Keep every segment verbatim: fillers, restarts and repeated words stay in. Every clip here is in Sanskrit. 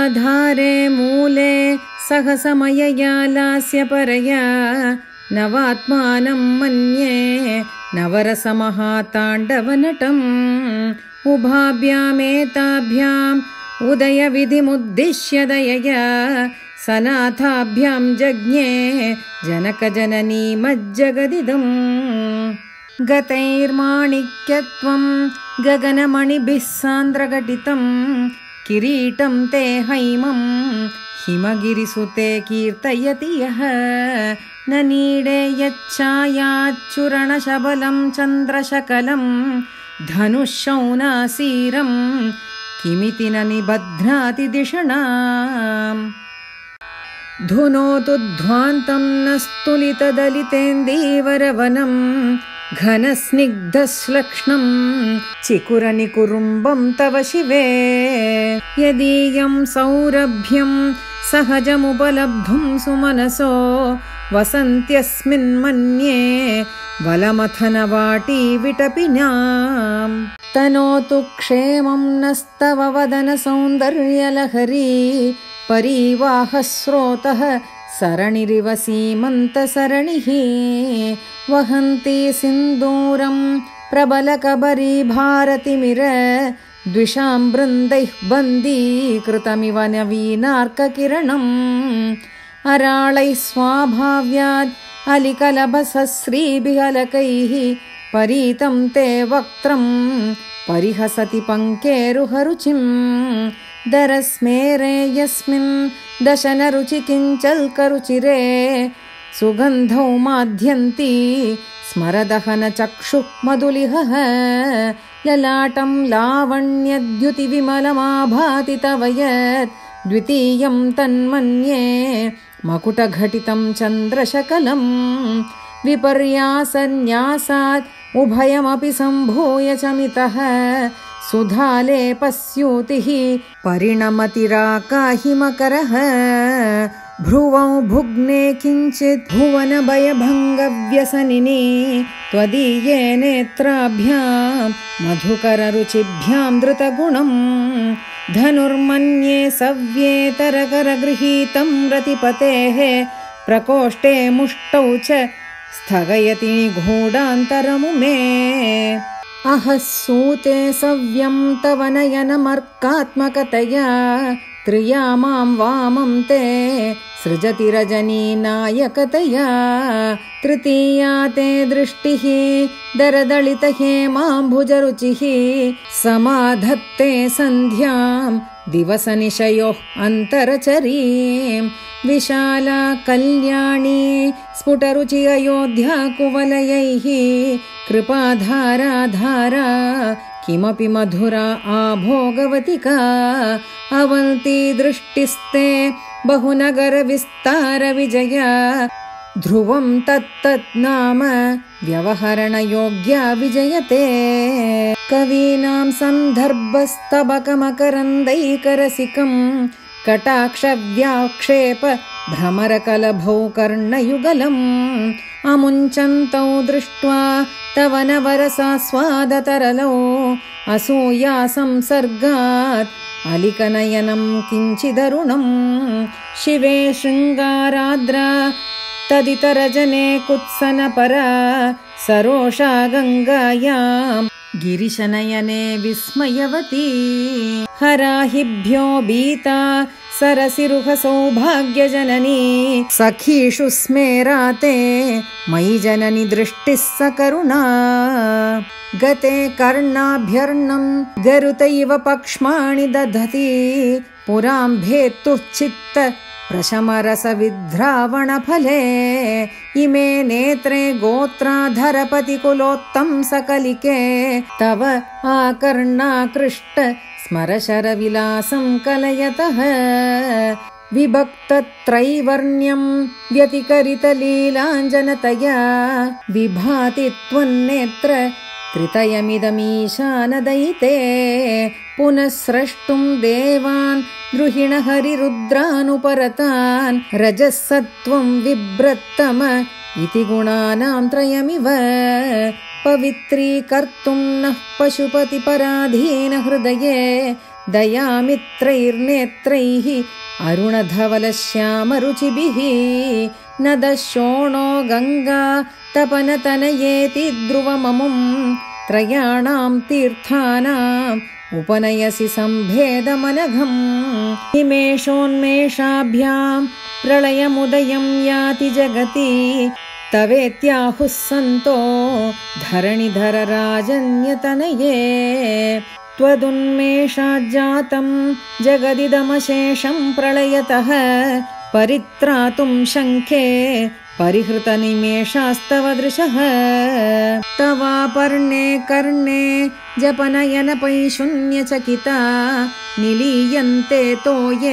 मूलाधारे मूले सहसमयया लास्यपरया नवात्मानं मन्ये नवरसमहाताण्डवनटम् उभाभ्यामेताभ्याम् उदयविधिमुद्दिश्य दयया सनाथाभ्यां जज्ञे जनकजननी मज्जगदिदम् गतैर्माणिक्यत्वं गगनमणिभिः सान्द्रघटितं किरीटं ते हैमं हिमगिरिसुते कीर्तयति यः न नीडे यच्छायाच्चूरणशबलं चन्द्रशकलं धनुःशौनासीरं किमिति न निबध्नाति दिषणाम् धुनोतु ध्वान्तं न स्तुलितदलितेन्दीवरवनं घनस्निग्धश्लक्ष्णं चिकुरनिकुरुम्बं तव शिवे यदीयं सौरभ्यं सहजमुपलब्धुं सुमनसो वसन्त्यस्मिन्मन्ये वलमथनवाटी विटपिनाम् तनोतु क्षेमं नस्तव वदनसौन्दर्यलहरी परीवाहस्रोतः सरणिरिव सीमन्तसरणिः वहन्ती सिन्दूरं प्रबलकबरी भारतिमिर द्विषां बृन्दैः बन्दीकृतमिव नवीनार्ककिरणम् अराळैः स्वाभाव्याद् अलिकलभसश्रीभिहलकैः परीतं ते वक्त्रं परिहसति पङ्केरुहरुचिं दरस्मेरे यस्मिन् दशनरुचि किञ्चल्करुचिरे सुगन्धौ माध्यन्ती स्मरदहनचक्षुः मधुलिहः ललाटं लावण्यद्युतिविमलमाभाति तव यत् द्वितीयं तन्मन्ये मकुटघटितं चन्द्रशकलं विपर्यासन्यासात् उभयमपि सम्भूय चमितः सुधालेपस्यूतिः परिणमतिराकाहिमकरः भ्रुवौ भुग्ने किञ्चित् भुवनभयभङ्गव्यसनिनी त्वदीये नेत्राभ्यां मधुकररुचिभ्यां धृतगुणम् धनुर्मन्ये सव्येतरकरगृहीतं रतिपतेः प्रकोष्ठे मुष्टौ च स्थगयति निगूढान्तरमुमे अहः सूते सव्यं तव नयनमर्कात्मकतया त्रिया मां वामं ते सृजति रजनीनायकतया तृतीया ते दृष्टिः दरदलितहेमाम्भुजरुचिः समाधत्ते सन्ध्यां दिवसनिशयोः अन्तरचरीं विशाला कल्याणी स्फुटरुचि अयोध्या कुवलयैः कृपाधाराधारा किमपि मधुरा आभोगवतिका अवन्ती दृष्टिस्ते बहुनगरविस्तारविजया ध्रुवं तत्तत् नाम व्यवहरणयोग्या विजयते कवीनां सन्दर्भस्तबकमकरन्दैकरसिकं कटाक्षव्याक्षेप भ्रमरकलभौ कर्णयुगलम् अमुञ्चन्तौ दृष्ट्वा तव नवरसास्वादतरलौ असूया संसर्गात् अलिकनयनं किञ्चिदरुणं शिवे शृङ्गाराद्रा तदितरजने कुत्सनपरा सरोषा गङ्गायां गिरिशनयने विस्मयवती हराहिभ्यो बीता सरसिरुहसौभाग्यजननी सखीषु स्मेराते मयि जननि दृष्टिः सकरुणा गते कर्णाभ्यर्णं गरुतैव पक्ष्माणि दधति पुरां भेत्तुः चित्त प्रशमरसविद्रावणफले इमे नेत्रे गोत्राधरपतिकुलोत्तं सकलिके तव आकर्णाकृष्ट स्मरशरविलासं कलयतः विभक्तत्रैवर्ण्यं व्यतिकरितलीलाञ्जनतया विभाति त्वन्नेत्र कृतयमिदमीशानदयिते पुनः स्रष्टुं देवान् द्रुहिणहरिरुद्रानुपरतान् रजःसत्त्वं विभ्रत्तम इति गुणानां त्रयमिव पवित्रीकर्तुं नः पशुपतिपराधीन हृदये दयामित्रैर्नेत्रैः अरुणधवलश्यामरुचिभिः नदशोणो गङ्गा तपनतनयेति ध्रुवममुं त्रयाणां तीर्थानाम् उपनयसि सम्भेदमनघम् निमेषोन्मेषाभ्यां प्रलयमुदयं याति जगति तवेत्याहुः सन्तो धरणिधरराजन्यतनये त्वदुन्मेषाज्जातं जगदिदमशेषं प्रलयतः परित्रातुं शङ्खे परिहृतनिमेषास्तव दृशः तवापर्णे कर्णे जपनयनपैशून्यचकिता निलीयन्ते तोये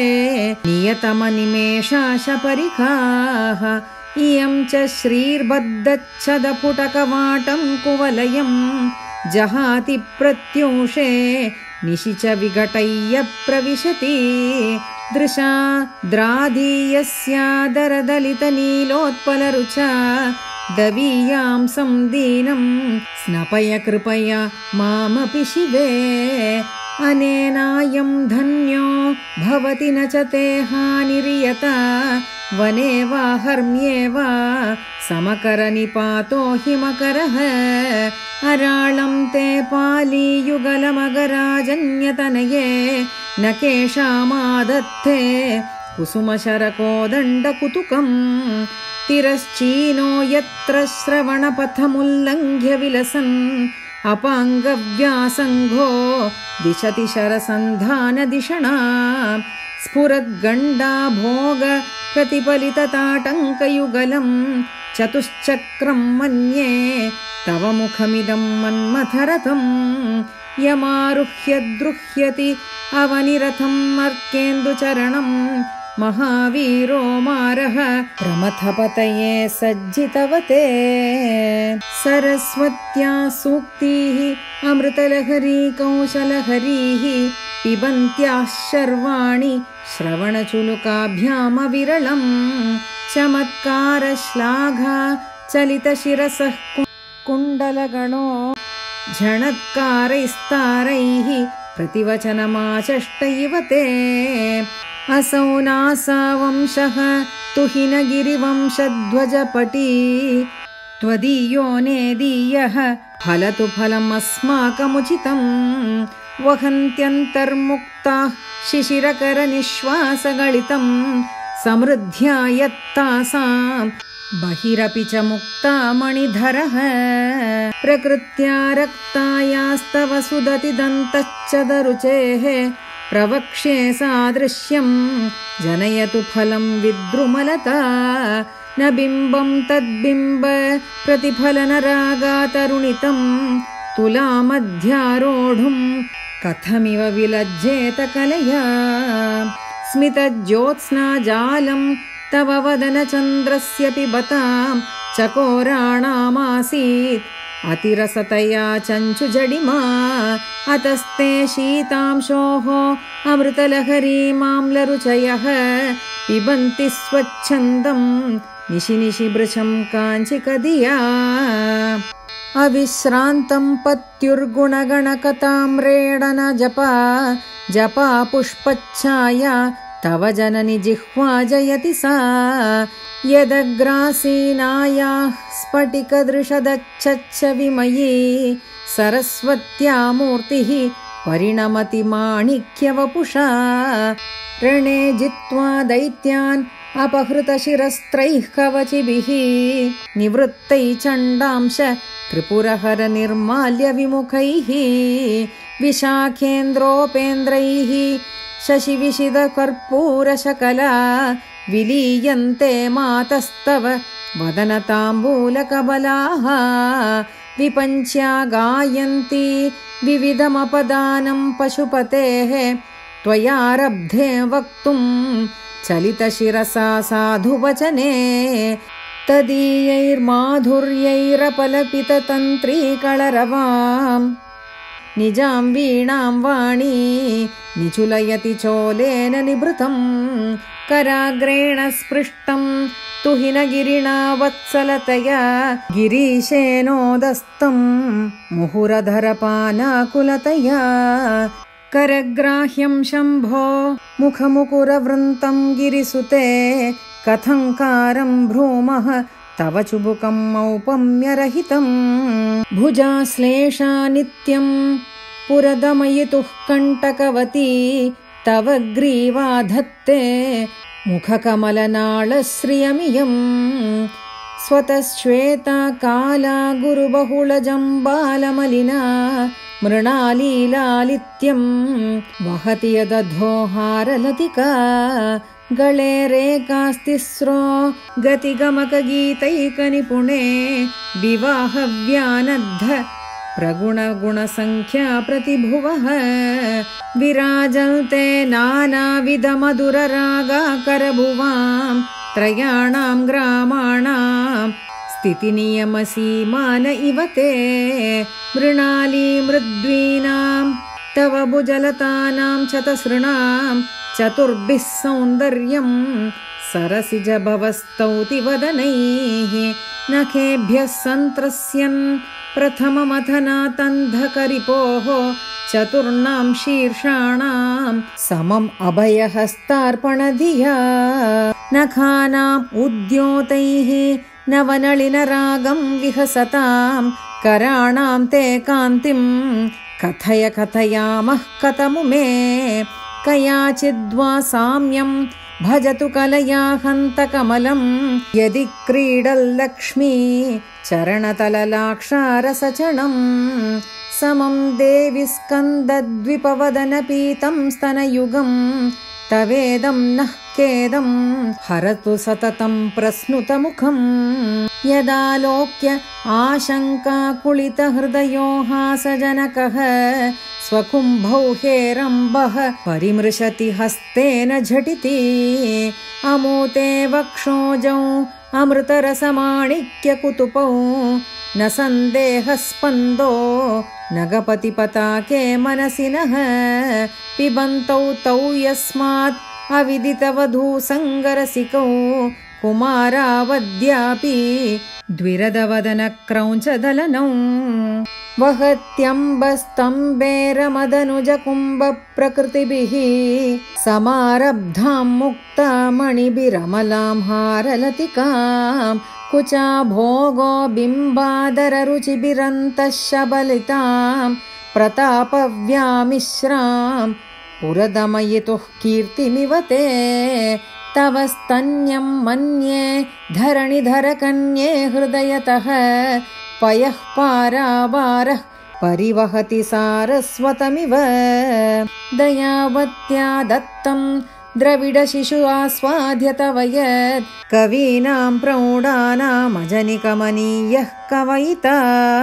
नियतमनिमेषाशपरिखाः इयं च श्रीर्बद्धच्छदपुटकवाटं कुवलयं जहाति प्रत्यूषे निशि च विघटय्य प्रविशति दृशा द्राधीयस्यादरदलितनीलोत्पलरुचा दवीयां संदीनं स्नपय कृपया मामपि शिवे अनेनायं धन्यो भवति न च ते हानिर्यता वने वा हर्म्ये वा समकरनिपातो हिमकरः अराळं ते पालीयुगलमगराजन्यतनये न केषामादत्ते कुसुमशरकोदण्डकुतुकम् तिरश्चीनो यत्र श्रवणपथमुल्लङ्घ्य विलसन् अपाङ्गव्यासङ्घो दिशति शरसन्धानदिषणा स्फुरद्गण्डा भोग प्रतिफलितताटङ्कयुगलं चतुश्चक्रं मन्ये तव मुखमिदं मन्मथरथं यमारुह्य द्रुह्यति अवनिरथम् अर्केन्दुचरणं महावीरो मारः प्रमथपतये सज्जितवते सरस्वत्या सूक्तिः अमृतलहरी कौशलहरीः पिबन्त्याः शर्वाणि श्रवणचुलुकाभ्यामविरलं चमत्कारश्लाघा चलितशिरसः कुण्डलगणो झणत्कारैस्तारैः प्रतिवचनमाचष्ट इव ते असौ नासावंशः तुहिनगिरिवंशध्वजपटी त्वदीयो नेदीयः फलतु फलमस्माकमुचितं वहन्त्यन्तर्मुक्ताः शिशिरकरनिश्वासगलितं समृद्ध्या यत्तासां बहिरपि च मुक्ता मणिधरः प्रकृत्या रक्तायास्तव सुदति दन्तश्चदरुचेः प्रवक्ष्ये सादृश्यं जनयतु फलं विद्रुमलता न बिम्बं तद्बिम्ब प्रतिफलनरागातरुणितं तुलामध्यारोढुं कथमिव विलज्जेत कलया स्मितज्योत्स्नाजालं तव वदनचन्द्रस्य पिबतां चकोराणामासीत् अतिरसतया चञ्चुजडिमा अतस्ते शीतांशोः अमृतलहरीमाम्लरुचयः पिबन्ति स्वच्छन्दं निशि निशि भृशं काञ्चिकधिया अविश्रान्तं पत्युर्गुणगणकताम्रेडन जपा जपा पुष्पच्छाया तव जननि जिह्वा जयति सा यदग्रासीनायाः स्फटिकदृशदच्छच्छ विमयी सरस्वत्या मूर्तिः परिणमति माणिक्यवपुषा रणे जित्वा दैत्यान् अपहृतशिरस्त्रैः कवचिभिः निवृत्तैः चण्डांश त्रिपुरहर निर्माल्य विमुखैः विशाखेन्द्रोपेन्द्रैः शशिविशिदकर्पूरशकला विलीयन्ते मातस्तव वदनताम्बूलकबलाः विपञ्च्या गायन्ति विविधमपदानं पशुपतेः त्वयारब्धे वक्तुं चलितशिरसा साधुवचने तदीयैर्माधुर्यैरपलपिततन्त्रीकलरवाम् निजां वीणां वाणी निचुलयति चोलेन निभृतं कराग्रेण स्पृष्टं तुहिनगिरिणा वत्सलतया गिरीशेनोदस्तं मुहुरधरपानाकुलतया करग्राह्यं शम्भो मुखमुकुरवृन्तं गिरिसुते कथङ्कारं भ्रूमः तव चुबुकं औपम्यरहितं भुजाश्लेषा नित्यं पुरदमयितुः कण्टकवती तव ग्रीवा धत्ते मुखकमलनाळश्रियमियं स्वतश्वेता काला गुरुबहुलजम्बालमलिना मृणालीलालित्यं वहति यदधोहारलतिका गळे रेकास्तिस्रो गतिगमकगीतैकनिपुणे विवाहव्यानद्ध प्रगुणगुणसङ्ख्या प्रतिभुवः विराजन्ते नानाविधमधुररागाकरभुवां त्रयाणां ग्रामाणां स्थितिनियमसीमान इव ते मृणाली मृद्वीनां तव भुजलतानां चतसृणां चतुर्भिः सौन्दर्यं सरसिजभवस्तौति वदनैः नखेभ्यः सन्त्रस्यन् प्रथममथनातन्धकरिपोः चतुर्णां शीर्षाणां समम् अभयहस्तार्पणधिया नखानाम् उद्योतैः नवनलिनरागं विहसतां कराणां ते कान्तिं कथय कथयामः कथमु मे कयाचिद्वा साम्यं भजतु कलया हन्तकमलं यदि क्रीडल्लक्ष्मी चरणतललाक्षारसचणं समं देवि स्कन्दद्विपवदनपीतं स्तनयुगं तवेदं नः केदं हरतु सततं प्रस्नुतमुखं यदालोक्य आशङ्काकुलितहृदयो हासजनकः स्वकुम्भौ हेरम्बः परिमृशति हस्तेन झटिति अमूते वक्षोजौ अमृतरसमाणिक्यकुतुपौ न सन्देहस्पन्दो नगपतिपताके मनसि नः पिबन्तौ तौ यस्मात् अविदितवधूसङ्गरसिकौ कुमारावद्यापि द्विरदवदनक्रौञ्चदलनौ वहत्यम्बस्तम्बेरमदनुजकुम्भप्रकृतिभिः समारब्धां मुक्तामणिभिरमलां हारलतिकां कुचा भोगो बिम्बादररुचिभिरन्तः शबलितां प्रतापव्यामिश्रां पुरदमयितुः कीर्तिमिव ते तव स्तन्यं मन्ये धरणिधरकन्ये हृदयतः पयः पारावारः परिवहति सारस्वतमिव दयावत्या दत्तं द्रविडशिशु आस्वाद्य तव यत् कवीनां प्रौढानामजनिकमनीयः कवयिता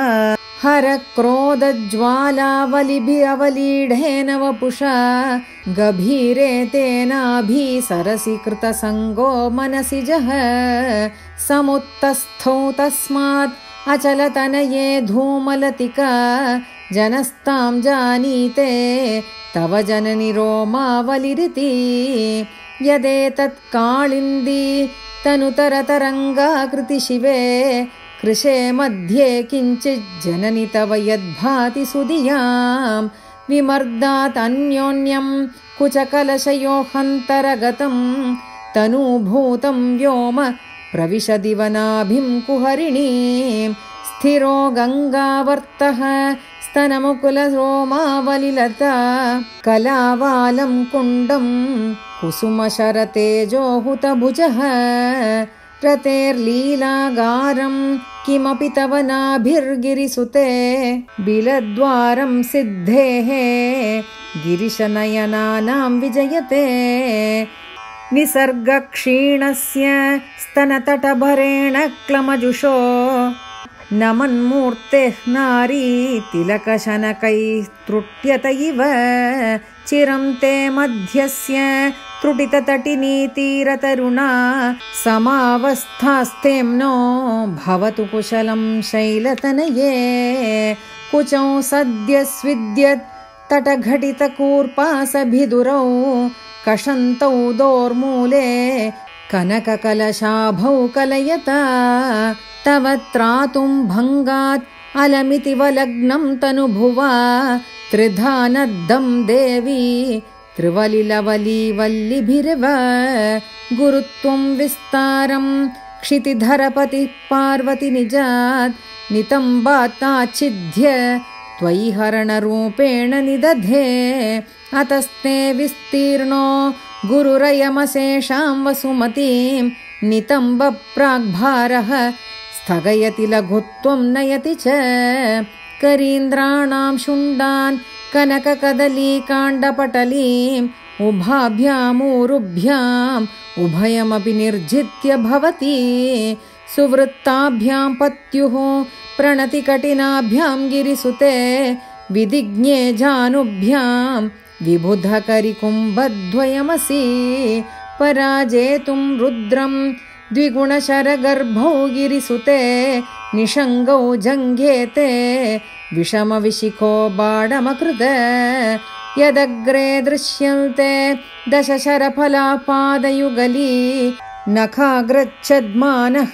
हरक्रोधज्वालावलिभिरवलीढेन वपुषा गभीरे तेनाभिसरसि कृतसङ्गो मनसि जः समुत्तस्थौ तस्मात् अचलतनये धूमलतिका जनस्तां जानीते तव जननि रोमावलिरिति यदेतत् काळिन्दी तनुतरतरङ्गाकृति शिवे कृशे मध्ये किञ्चित् जननि तव यद्भाति सुधियां विमर्दात् अन्योन्यं कुचकलशयोऽहन्तरगतं तनूभूतं व्योम प्रविशदिवनाभिं कुहरिणीं स्थिरो गङ्गावर्तः स्तनमुकुलरोमावलिलता कलावालं कुण्डं कुसुमशरतेजोहुतभुजः रतेर्लीलागारं किमपि तव नाभिर्गिरिसुते बिलद्वारं सिद्धेः गिरिशनयनानां विजयते निसर्गक्षीणस्य स्तनतटभरेण क्लमजुषो नमन्मूर्तेः नारी तिलकशनकैः त्रुट्यत इव चिरं ते मध्यस्य त्रुटिततटिनीतीरतरुणा समावस्थास्तेम्नो भवतु कुशलं शैलतनये कुचौ सद्यस्विद्यत् तटघटितकूर्पासभिदुरौ कषन्तौ दोर्मूले कनककलशाभौ कलयता तव त्रातुं भङ्गात् अलमिति वलग्नं तनुभुवा त्रिधा नद्धं देवी त्रिवलिलवली वल्लिभिरिव गुरुत्वं विस्तारं क्षितिधरपति पार्वती निजात् नितम्बाताच्छिद्य त्वयि हरणरूपेण निदधे अतस्ते विस्तीर्णो गुरुरयमशेषां वसुमतीं नितम्बप्राग्भारः स्थगयति लघुत्वं नयति च करीन्द्राणां शुण्डान् कनककदलीकाण्डपटलीम् उभाभ्यामूरुभ्याम् उभयमपि निर्जित्य भवति सुवृत्ताभ्यां पत्युः प्रणतिकटिनाभ्यां गिरिसुते विदिज्ञे जानुभ्यां विबुधकरिकुम्भद्वयमसि पराजेतुं रुद्रं द्विगुणशरगर्भौ गिरिसुते निषङ्गौ जङ्घेते विषमविशिखो बाणमकृत यदग्रे दृश्यन्ते दशशरफलापादयुगली नखाग्रच्छद्मानः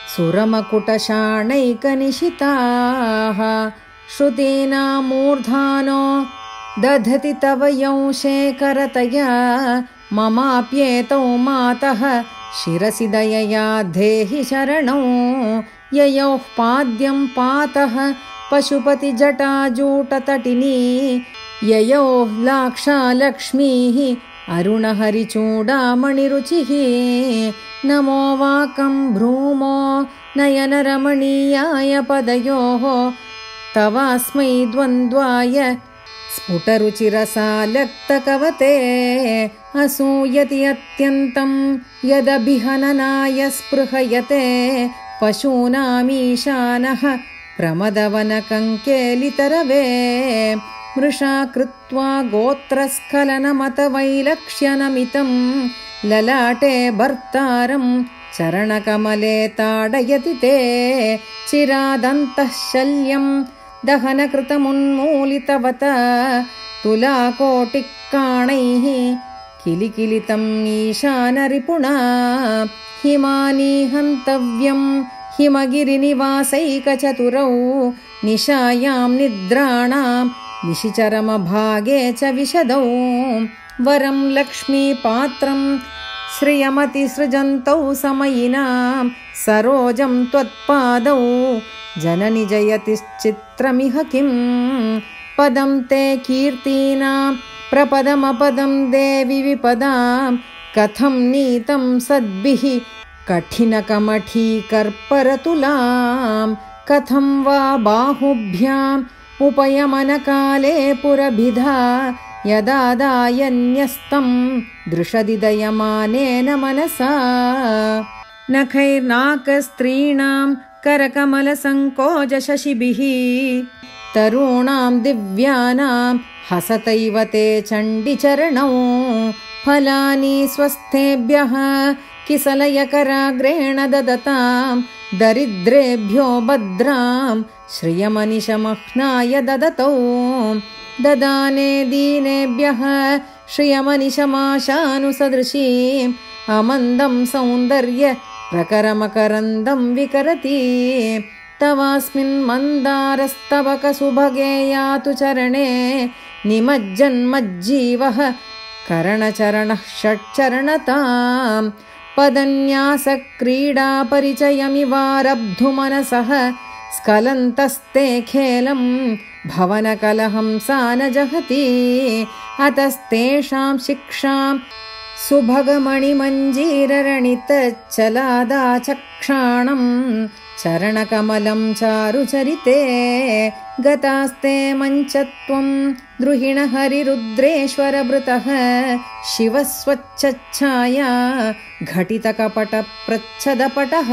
सुरमकुटशाणैकनिशिताः श्रुतीनामूर्धानो दधति तव यंशे करतया ममाप्येतौ मातः शिरसि दयया देहि शरणौ ययोः पाद्यं पातः पशुपतिजटाजूटतटिनी ययोः लाक्षालक्ष्मीः अरुणहरिचूडामणिरुचिः नमो वाकं भ्रूमो नयनरमणीयाय पदयोः तवास्मै द्वन्द्वाय स्फुटरुचिरसालक्तकवते असूयति अत्यन्तं यदभिहननाय स्पृहयते पशूनामीशानः प्रमदवनकङ्केलितरवे मृषा कृत्वा गोत्रस्खलनमतवैलक्ष्यनमितं ललाटे भर्तारं चरणकमले ताडयति ते चिरादन्तः शल्यं दहनकृतमुन्मूलितवत तुलाकोटिकाणैः किलिकिलितम् ईशानरिपुणा हिमानी हन्तव्यं हिमगिरिनिवासैकचतुरौ निशायां निद्राणां निशिचरमभागे च विशदौ वरं लक्ष्मीपात्रं श्रियमतिसृजन्तौ समयिनां सरोजं त्वत्पादौ जननि जयतिश्चित्रमिह किं पदं ते कीर्तीनां प्रपदमपदं देवि विपदां कथं नीतं सद्भिः कठिनकमठीकर्परतुलां कथं वा बाहुभ्याम् उपयमनकाले पुरभिधा यदा दायन्यस्तं दृशदिदयमानेन मनसा नखैर्नाकस्त्रीणां करकमलसङ्कोचशशिभिः तरूणां दिव्यानां हसतैव ते चण्डिचरणौ फलानि स्वस्थेभ्यः किसलयकराग्रेण ददतां दरिद्रेभ्यो भद्रां श्रियमनिशमह्नाय ददतौ ददाने दीनेभ्यः श्रियमनिशमाशानुसदृशीम् अमन्दं सौन्दर्य प्रकरमकरन्दं विकरति तवास्मिन् मन्दारस्तवकसुभगे यातु चरणे निमज्जन्मज्जीवः करणचरणः षट्चरणताम् पदन्यासक्रीडापरिचयमिवारब्धुमनसः स्खलन्तस्ते खेलं भवनकलहं सा न जहति अतस्तेषां शिक्षां सुभगमणिमञ्जीररणितच्छलादाचक्षाणं चरणकमलं चारुचरिते गतास्ते मञ्चत्वं द्रुहिणहरिरुद्रेश्वरभृतः शिवस्वच्छच्छाया घटितकपटप्रच्छदपटः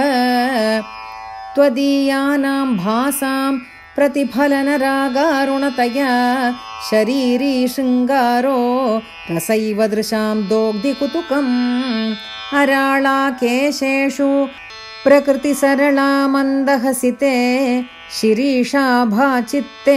त्वदीयानां भासां प्रतिफलनरागारुणतया शरीरी शृङ्गारो रसैव दृशां दोग्धिकुतुकम् अराळाकेशेषु प्रकृतिसरला मन्दहसिते शिरीषाभाचित्ते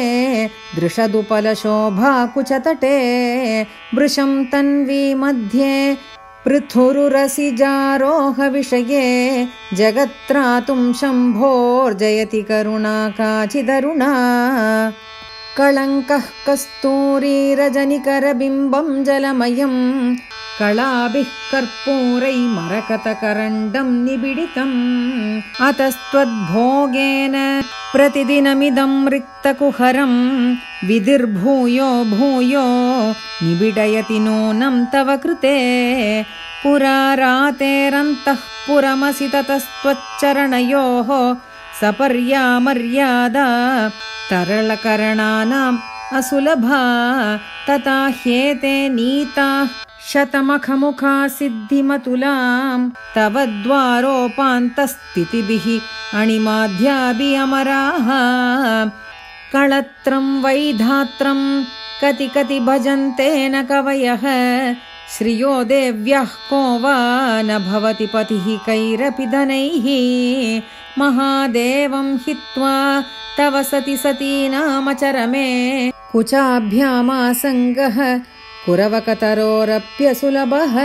दृशदुपलशोभाकुचतटे वृषं तन्वी मध्ये पृथुरुरसिजारोहविषये जगत्त्रातुं शम्भोर्जयति करुणा काचिदरुणा कळङ्कः कस्तूरीरजनिकरबिम्बं जलमयं कलाभिः कर्पूरैर्मरकतकरण्डं निबिडितम् अतस्त्वद्भोगेन प्रतिदिनमिदं रिक्तकुहरं विधिर्भूयो भूयो निबिडयति नूनं तव कृते पुरा रातेरन्तः पुरमसि ततस्त्वच्चरणयोः सपर्या मर्यादा तरलकरणानाम् असुलभा तथा ह्येते नीताः शतमखमुखा सिद्धिमतुलां तव द्वारोपान्तस्थितिभिः अणिमाध्याभि अमराः कळत्रं वैधात्रं कति कति भजन्ते न कवयः श्रियो देव्यः को वा न भवति पतिः कैरपि धनैः महादेवं हित्वा तव सति सतीनामचरमे कुचाभ्यामासङ्गः कुरवकतरोरप्यसुलभः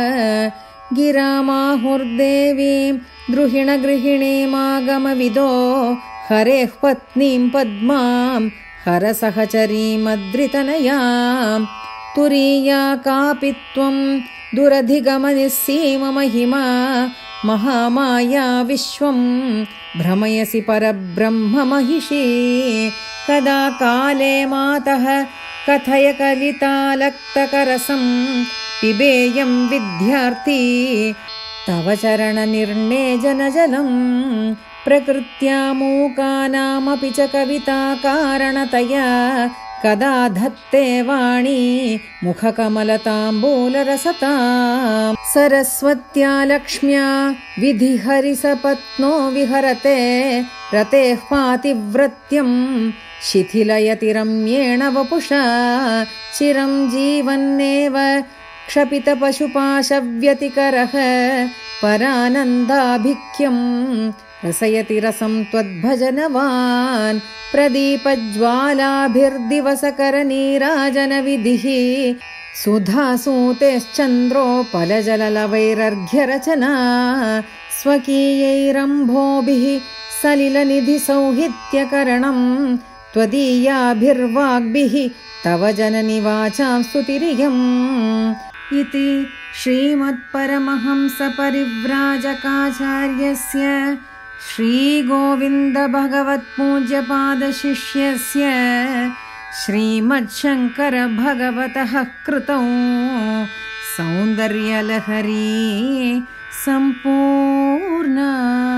गिरामाहुर्देवीं द्रुहिणगृहिणीमागमविदो हरेः पत्नीं पद्मां हरसहचरीमद्रितनयां तुरीया कापि त्वं दुरधिगमनिस्सीममहिमा महामाया विश्वं भ्रमयसि परब्रह्ममहिषी कदा काले मातः कथय कलितालक्तकरसं पिबेयं विद्यार्थी तव चरणनिर्णेजनजलं प्रकृत्या मूकानामपि च कविताकारणतया कदा धत्ते वाणी मुखकमलताम्बूलरसतां सरस्वत्या लक्ष्म्या विधिहरिसपत्नो विहरते रतेः पातिव्रत्यं शिथिलयति रम्येण वपुषा चिरं जीवन्नेव क्षपितपशुपाशव्यतिकरः परानन्दाभिख्यं रसयति रसं त्वद्भजनवान् प्रदीपज्वालाभिर्दिवसकरनीराजनविधिः सुधासूतेश्चन्द्रोपलजललवैरर्घ्यरचना स्वकीयैरम्भोभिः सलिलनिधिसौहित्यकरणं त्वदीयाभिर्वाग्भिः तव जननि वाचां स्तुतिरियम् इति श्रीमत्परमहंसपरिव्राजकाचार्यस्य श्रीगोविन्दभगवत्पूज्यपादशिष्यस्य श्रीमच्छङ्करभगवतः कृतौ सौन्दर्यलहरी सम्पूर्णा।